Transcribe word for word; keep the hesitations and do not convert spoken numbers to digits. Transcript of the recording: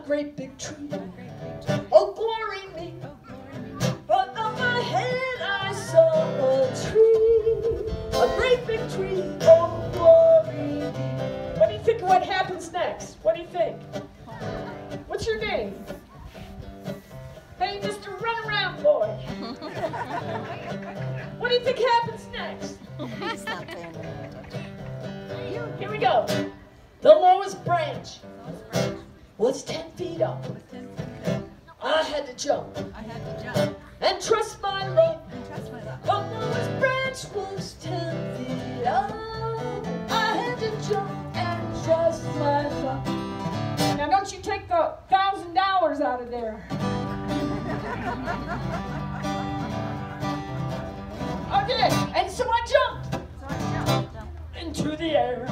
great big tree. Oh, glory me. But on my head I saw a tree. A great big tree. Oh, glory me. What do you think what happens next? What do you think? What's your name? Hey, Mister Runaround Boy. What do you think happens next? Here we go. The lowest branch was ten feet up. I had to jump and trust my luck. The lowest branch was ten feet up. I had to jump and trust my luck. Now don't you take the thousand dollars out of there. Okay, and so I jumped into the air.